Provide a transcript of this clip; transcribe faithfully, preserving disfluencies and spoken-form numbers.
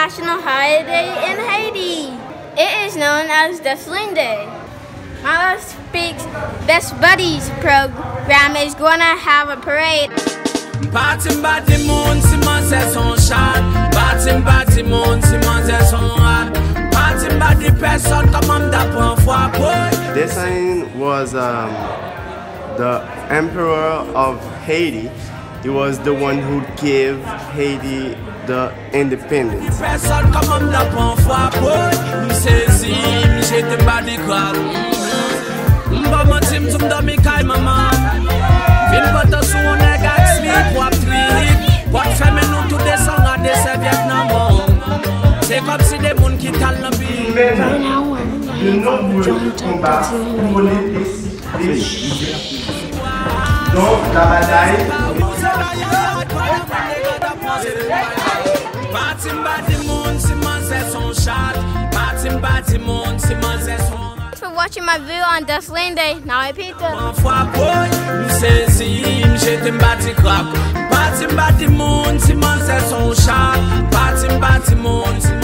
national holiday in Haiti. It is known as Dessalines Day. My Last Speaks Best Buddies program is going to have a parade. Partim bati moun si man se son chat. Partim bati moun si man se son hat. Partim bati person comme da pon fwa boy. Dessalines was um, the emperor of Haiti. He was the one who gave Haiti the independence. Person comme da pon fwa boy. Mi se si mi jete badi kwal. Mba matim tum do mi kay mama. Vin bata sou nega sleep wap trip. Wap feme nou tout de sang a de se Vietnam. C'est comme si des moun qui tal na bi. Right now we're in the Joint Dessalines. Donc la bataille. Partim bati moun si man se son chat. Partim bati moun si man se son. Thanks for watching my video on Dessalines Day. Now I pizza. Partim bati moun si man se son chat. Partim bati moun si